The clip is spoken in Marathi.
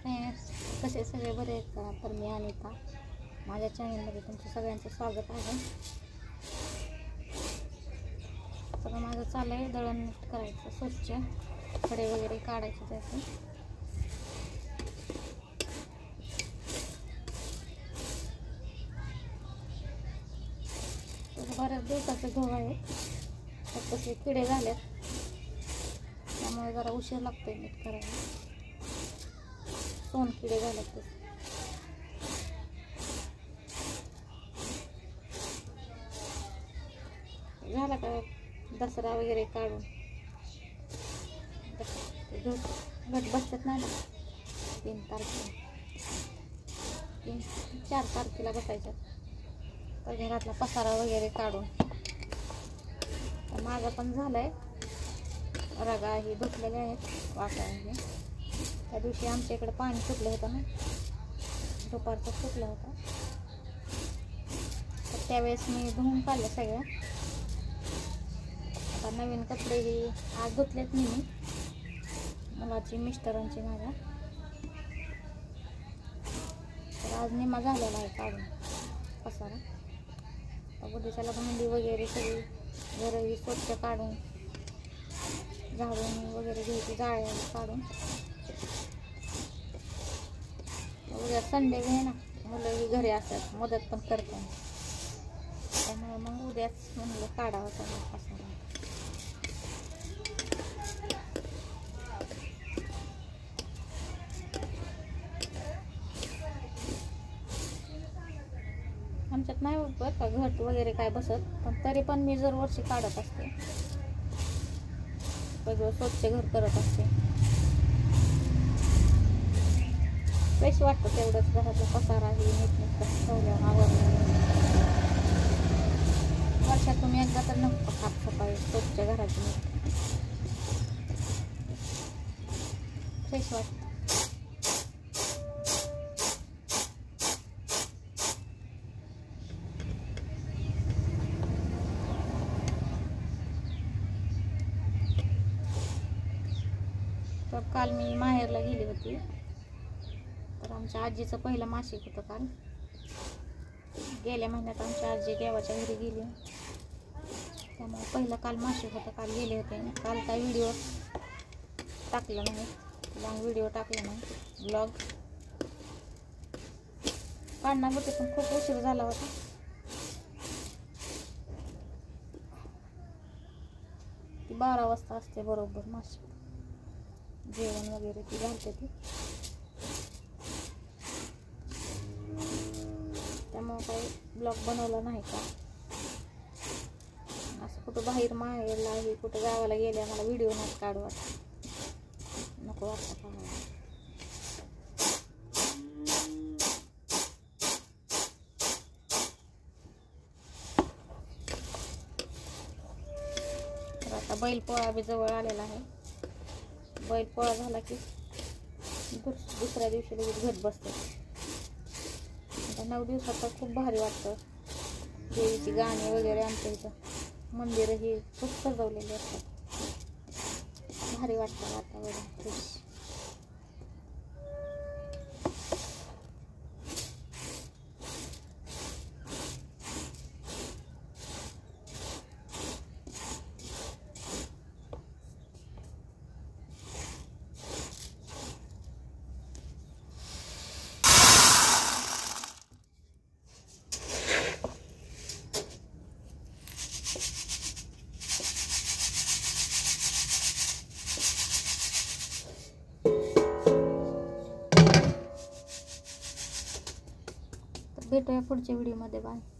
फ्रेंड्स, कसे सगळे बरे आहेत का? तर मी अनिता, माझ्या चॅनलमध्ये तुमचं सगळ्यांचं स्वागत आहे. सगळं माझं चालू आहे दळण नीट करायचं, स्वच्छ खडे वगैरे काढायचे त्याचे. बऱ्याच दिवसाचे गहू आहे, तर तसे किडे झालेत, त्यामुळे जरा उशीर लागतोय नीट करायला. सोन किडे झालेत तसे. झाला का दसरा वगैरे काढून घट बसतात ना 3 तारखेला 4 तारखेला बसायच्यात. तर घरातला पसारा वगैरे काढून तर माझा पण झालाय. रगा ही धुतलेले आहेत, वाटा आहे. त्या दिवशी आमच्या इकडे पाणी सुटलं होतं ना, दुपारचं सुटलं होतं, तर त्यावेळेस मी धुवून काढलं सगळं. आता नवीन कपडे ही आज धुतलेत मी मुलाची, मिस्टरांची माझ्या. तर आज निम्मा झालेला आहे काढून पसारा. उद्याच्याला भांडी वगैरे सगळी घरही स्वच्छ काढून झाडून वगैरे घ्यायची, जाळ्याला काढून. उद्या संडे आहे ना, मुलंही घरी असतात, मदत पण करतात, त्यामुळे मग उद्याच म्हणलं काढावं सगळं पसारा. आमच्यात नाही बरं का घट वगैरे काय बसत, पण तरी पण मी जर वर्षी काढत असते, सगळं स्वच्छ घर करत असते. फ्रेश वाटतं तेवढंच, घरातला पसारा ही नीटनेटकं ठेवल्यावर आवडलं. वर्षातून एकदा तर नको साफसफाई स्वच्छ घराची, फ्रेश वाटतं. तर काल मी माहेरला गेली होती, तर आमच्या आजीचं पहिलं मासिक होतं काल. गेल्या महिन्यात आमची आजी देवाच्या घरी गेली, त्यामुळे पहिलं काल मासिक होतं. काल गेले होते. काल काय व्हिडिओ टाकला नाही, लॉंग व्हिडिओ टाकला नाही, ब्लॉग काढणार होते, पण खूप उशीर झाला होता. ती 12 वाजता असते बरोबर मासिक, जेवण वगैरे ती घालते ती, त्यामुळे काही ब्लॉग बनवला नाही का. असं कुठं बाहेर माहेरला आहे, कुठं गावाला गेल्या मला व्हिडिओ नाही काढू वाटत, नको वाटतं काढायला. तर आता बैलपोळा बी जवळ आलेला आहे. बैलपोळा झाला की दुसऱ्या दिवशी लगेच घट बसते. आता 9 दिवसात तर खूप भारी वाटतं. देवीची गाणी वगैरे, आमच्या इथं मंदिर ही खूप सजवलेली असतात, भारी वाटतं वातावरण फ्रेश. भेटूया पुढच्या व्हिडिओमध्ये. बाय.